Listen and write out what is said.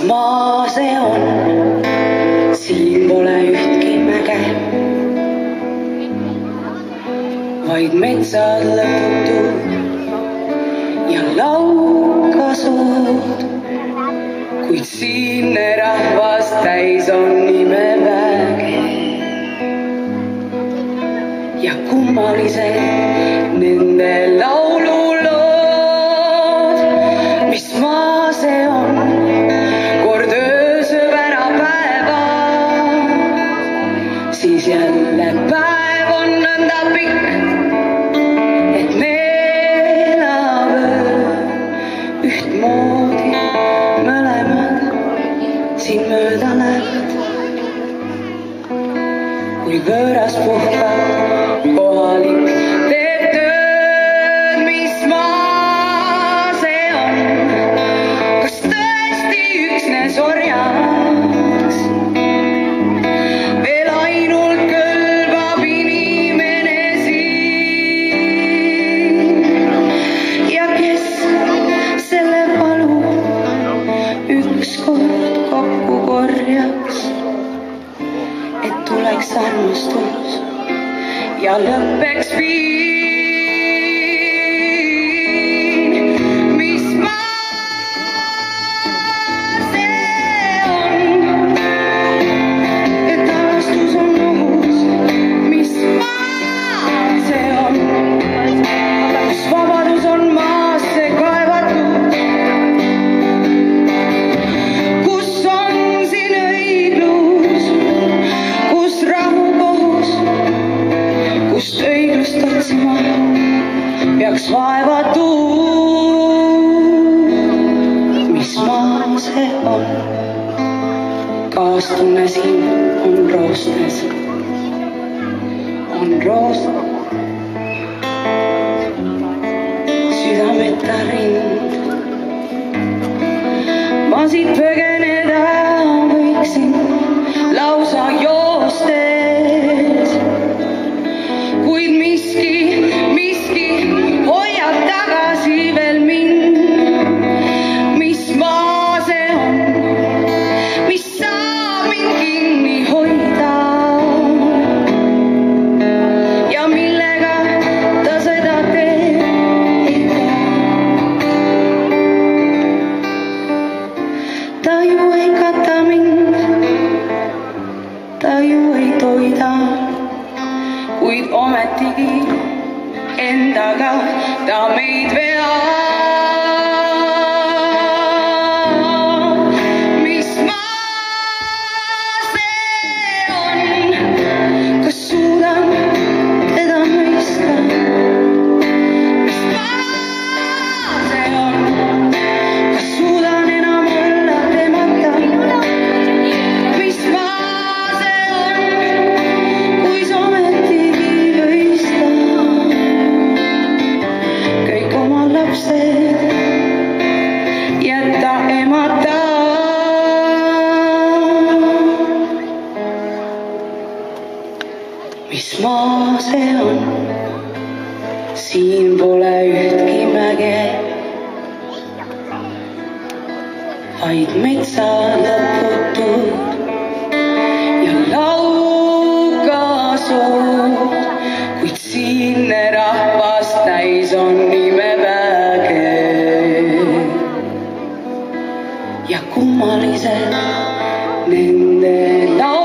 maa see on, siin pole ühtki mäge, vaid metsad lõputud ja laukasud, kuid siinne rahvas täis on imeväge ja kummalised nende laululood, mis maa see on, kord öösööb ära päeva, siis jälle päev on nõnda pikk, et neelab öö ühtmoodi mõlemad siin mööda näevad, kui võõras puhkab kohalik teeb tööd, mis maa see on, kas tõesti üksnes orjaks veel ainult kõlbab inimene siin ja kes selle valu ükskord kokku korjaks, et tuleks armastus ja lõppeks piin, mis maa see on, et armastus on ohus, mis maa see on, kus vabadus on maasse kaevatud, kus on siin õiglus, kus rahu kohus, kust õiglust otsima peaks vaevatud, mis maa see on, kaastunne siin on roostes, on roos, südameta rind, ma siit põgeneda võiksin lausa joostes, kuid miski hoiab tagasi veel mind, mis maa see on, mis saab mind kinni hoida ja millega ta seda teeb ei tea. Ta ju ei kata mind, ta ju ei toida, kuid ometigi endaga ta meid veab, mis maa see on, kas suudan teda mõista, mis maa see on, kas suudan enam olla temata, mis maa see on, kuis ometigi võistan kõik oma lapsed jätta emata. Mis maa see on, siin pole ühtki mäge, vaid metsad lõputud ja laukasud, kuid siinne rahvas täis on imeväge ja kummalised nende laul.